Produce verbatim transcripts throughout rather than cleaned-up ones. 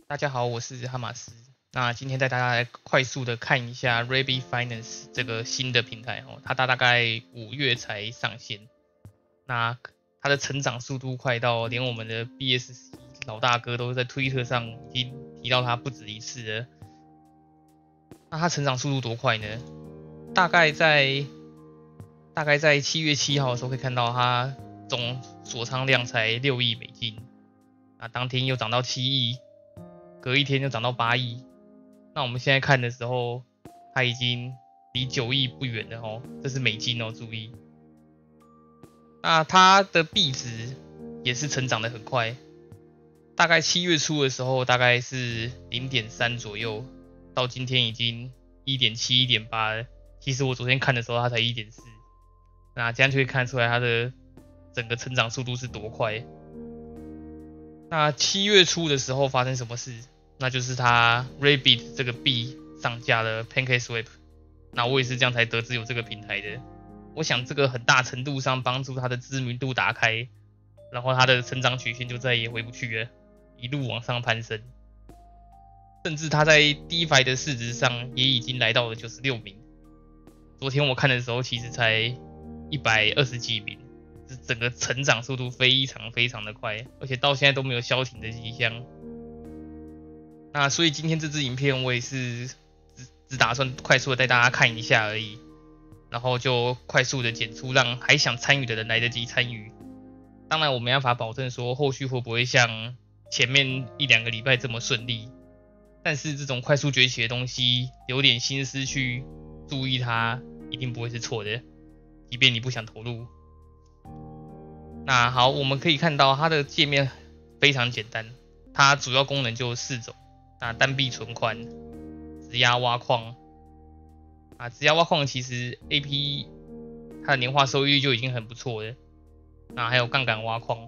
大家好，我是哈马斯。那今天带大家来快速的看一下 Rabbit Finance 这个新的平台哦，它大概五月才上线。那它的成长速度快到连我们的 B S C 老大哥都在推特上已经提到它不止一次了。那它成长速度多快呢？大概在大概在七月七号的时候可以看到它总锁仓量才六亿美金，那当天又涨到七亿。隔一天就涨到八亿，那我们现在看的时候，它已经离九亿不远了哦，这是美金哦，注意。那它的币值也是成长的很快，大概七月初的时候大概是 零点三 左右，到今天已经 一点七、一点八 了。其实我昨天看的时候它才 一点四，那这样就可以看出来它的整个成长速度是多快。那七月初的时候发生什么事？那就是它 Rabbit 这个币上架了 PancakeSwap， 那我也是这样才得知有这个平台的。我想这个很大程度上帮助它的知名度打开，然后它的成长曲线就再也回不去了，一路往上攀升，甚至它在 DeFi 的市值上也已经来到了九十六名。昨天我看的时候其实才一百二十几名，整个成长速度非常非常的快，而且到现在都没有消停的迹象。那所以今天这支影片我也是只只打算快速的带大家看一下而已，然后就快速的剪出，让还想参与的人来得及参与。当然我没办法保证说后续会不会像前面一两个礼拜这么顺利，但是这种快速崛起的东西，留点心思去注意它，一定不会是错的，即便你不想投入。那好，我们可以看到它的界面非常简单，它主要功能就四种。那单币存款、质押挖矿啊，质押挖矿其实 A P 它的年化收益率就已经很不错了。那还有杠杆挖矿，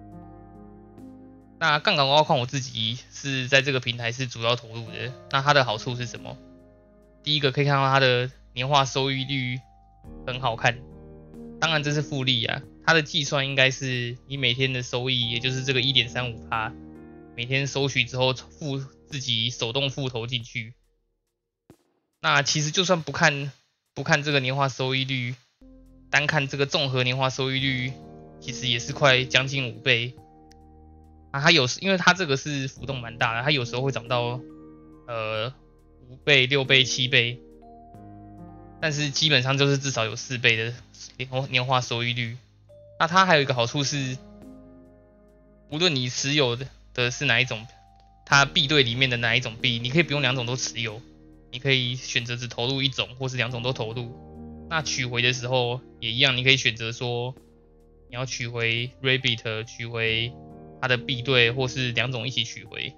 那杠杆挖矿我自己是在这个平台是主要投入的。那它的好处是什么？第一个可以看到它的年化收益率很好看，当然这是复利啊，它的计算应该是你每天的收益，也就是这个 百分之一点三五，每天收取之后付自己手动付投进去。那其实就算不看不看这个年化收益率，单看这个综合年化收益率，其实也是快将近五倍。啊，它有时因为它这个是浮动蛮大的，它有时候会涨到呃五倍、六倍、七倍，但是基本上就是至少有四倍的年化收益率。那它还有一个好处是，无论你持有的的是哪一种，它币对里面的哪一种币，你可以不用两种都持有，你可以选择只投入一种，或是两种都投入。那取回的时候也一样，你可以选择说你要取回 Rabbit， 取回它的币对，或是两种一起取回。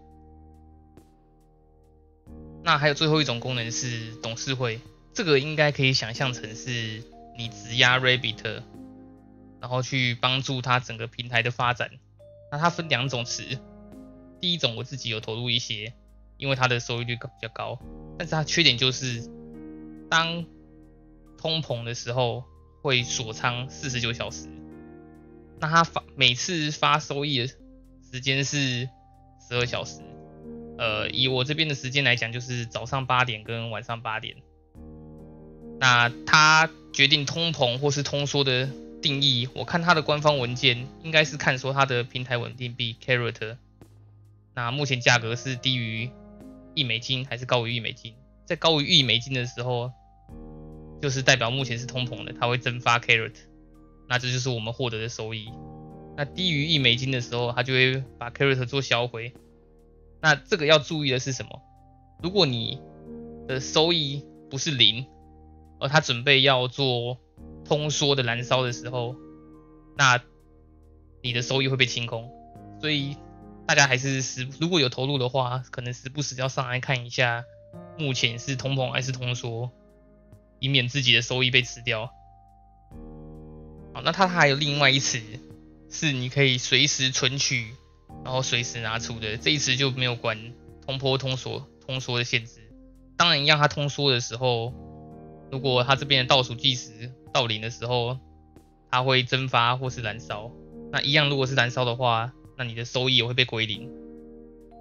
那还有最后一种功能是董事会，这个应该可以想象成是你质押 Rabbit， 然后去帮助它整个平台的发展。那它分两种词，第一种我自己有投入一些，因为它的收益率比较高，但是它缺点就是当通膨的时候会锁仓四十九小时，那它发每次发收益的时间是十二小时，呃，以我这边的时间来讲，就是早上八点跟晚上八点。那它决定通膨或是通缩的定义，我看它的官方文件应该是看说它的平台稳定币 Carrot， 那目前价格是低于一美金还是高于一美金？在高于一美金的时候，就是代表目前是通膨的，它会增发 Carrot， 那这就是我们获得的收益。那低于一美金的时候，它就会把 Carrot 做销毁。那这个要注意的是什么？如果你的收益不是零，而它准备要做通缩的燃烧的时候，那你的收益会被清空。所以大家还是时如果有投入的话，可能时不时要上来看一下，目前是通膨还是通缩，以免自己的收益被吃掉。好，那它还有另外一词，是你可以随时存取，然后随时拿出的。这一词就没有管通波、通缩、通缩的限制。当然一样，它通缩的时候，如果它这边的倒数计时到零的时候，它会蒸发或是燃烧。那一样，如果是燃烧的话，那你的收益也会被归零。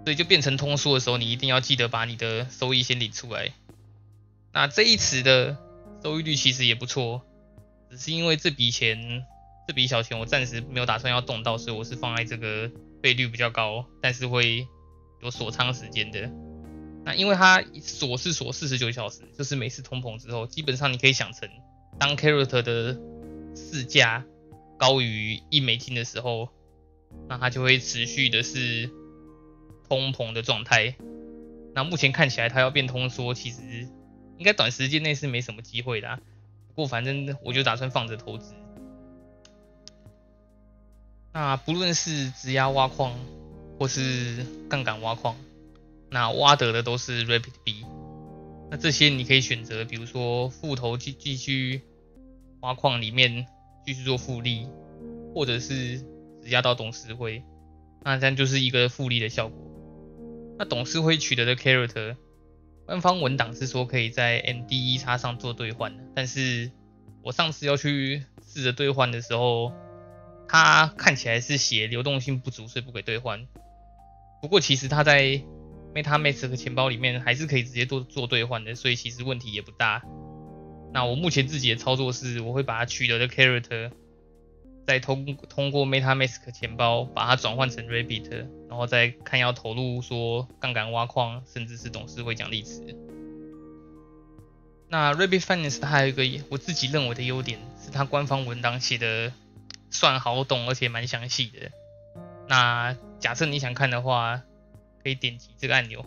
所以就变成通缩的时候，你一定要记得把你的收益先领出来。那这一池的收益率其实也不错，只是因为这笔钱这笔小钱我暂时没有打算要动到，所以我是放在这个倍率比较高，但是会有锁仓时间的。那因为它锁是锁四十九小时，就是每次通膨之后，基本上你可以想成，当 Carrot 的市价高于一美金的时候，那它就会持续的是通膨的状态。那目前看起来它要变通缩，其实应该短时间内是没什么机会的啊。不过反正我就打算放着投资。那不论是质押挖矿或是杠杆挖矿，那挖得的都是 Rapid B。那这些你可以选择，比如说复投继继续挖矿里面继续做复利，或者是质押到董事会，那这样就是一个复利的效果。那董事会取得的 Carrot， 官方文档是说可以在 M D 叉上做兑换的，但是我上次要去试着兑换的时候，它看起来是写流动性不足，所以不给兑换。不过其实它在 MetaMask 钱包里面还是可以直接做做兑换的，所以其实问题也不大。那我目前自己的操作是，我会把它取得的 Carrot 再通通过 MetaMask 钱包把它转换成 Rabbit， 然后再看要投入说杠杆挖矿，甚至是董事会奖励池。那 Rabbit Finance 它还有一个我自己认为的优点，是它官方文档写的算好懂，而且蛮详细的。那假设你想看的话，可以点击这个按钮。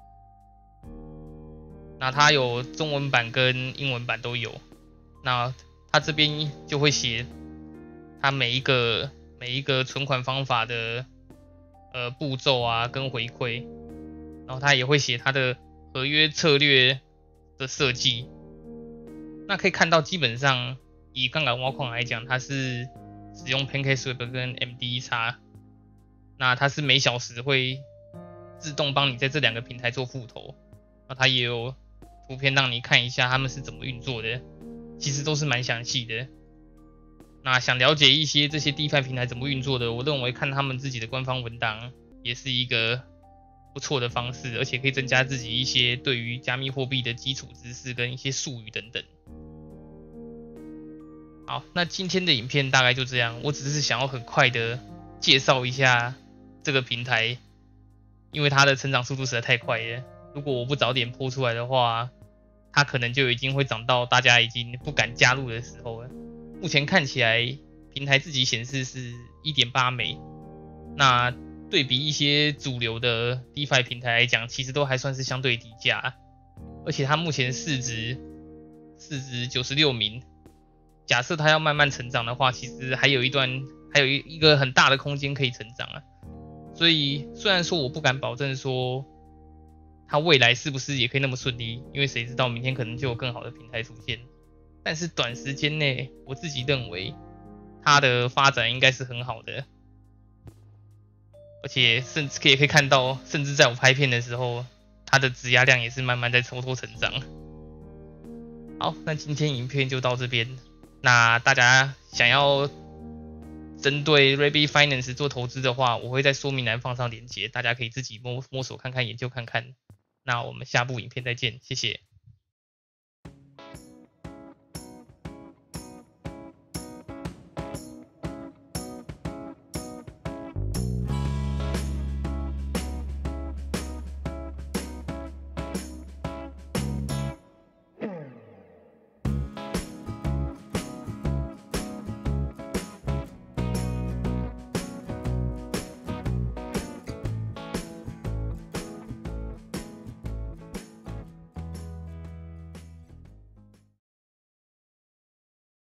那它有中文版跟英文版都有。那它这边就会写它每一个每一个存款方法的呃步骤啊跟回馈，然后它也会写它的合约策略的设计。那可以看到，基本上以杠杆挖矿来讲，它是使用 PancakeSwap 跟 M D 叉，那它是每小时会自动帮你在这两个平台做复投，那它也有图片让你看一下他们是怎么运作的，其实都是蛮详细的。那想了解一些这些 DeFi 平台怎么运作的，我认为看他们自己的官方文档也是一个不错的方式，而且可以增加自己一些对于加密货币的基础知识跟一些术语等等。好，那今天的影片大概就这样，我只是想要很快的介绍一下这个平台，因为它的成长速度实在太快了，如果我不早点播出来的话，它可能就已经会涨到大家已经不敢加入的时候了。目前看起来平台自己显示是 一点八 美，那对比一些主流的 DeFi 平台来讲，其实都还算是相对低价，而且它目前市值市值九十六名，假设它要慢慢成长的话，其实还有一段还有一个很大的空间可以成长啊。所以虽然说我不敢保证说它未来是不是也可以那么顺利，因为谁知道明天可能就有更好的平台出现，但是短时间内我自己认为它的发展应该是很好的，而且甚至可以可以看到，甚至在我拍片的时候，它的质押量也是慢慢在偷偷成长。好，那今天影片就到这边。那大家想要针对 Rabbit Finance 做投资的话，我会在说明栏放上链接，大家可以自己摸摸索看看，研究看看。那我们下部影片再见，谢谢。